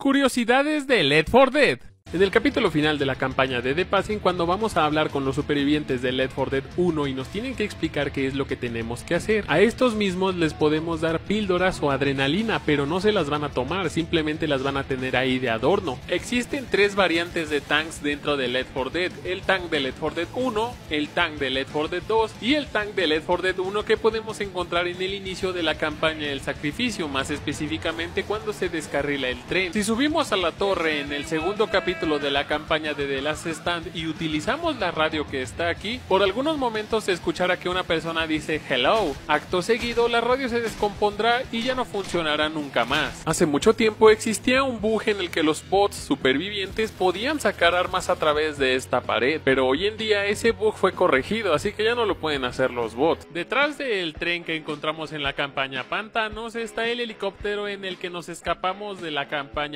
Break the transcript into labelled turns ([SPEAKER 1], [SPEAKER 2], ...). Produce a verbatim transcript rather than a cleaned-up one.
[SPEAKER 1] Curiosidades de Left four Dead. En el capítulo final de la campaña de The Passing, cuando vamos a hablar con los supervivientes de Left four Dead uno y nos tienen que explicar qué es lo que tenemos que hacer, a estos mismos les podemos dar píldoras o adrenalina, pero no se las van a tomar, simplemente las van a tener ahí de adorno. Existen tres variantes de tanks dentro de Left four Dead: el tank de Left four Dead uno, el tank de Left four Dead dos y el tank de Left four Dead uno, que podemos encontrar en el inicio de la campaña del sacrificio, más específicamente cuando se descarrila el tren. Si subimos a la torre en el segundo capítulo de la campaña de The Last Stand y utilizamos la radio que está aquí, por algunos momentos se escuchará que una persona dice hello. Acto seguido la radio se descompondrá y ya no funcionará nunca más. Hace mucho tiempo existía un bug en el que los bots supervivientes podían sacar armas a través de esta pared, pero hoy en día ese bug fue corregido, así que ya no lo pueden hacer los bots. Detrás del tren que encontramos en la campaña Pantanos está el helicóptero en el que nos escapamos de la campaña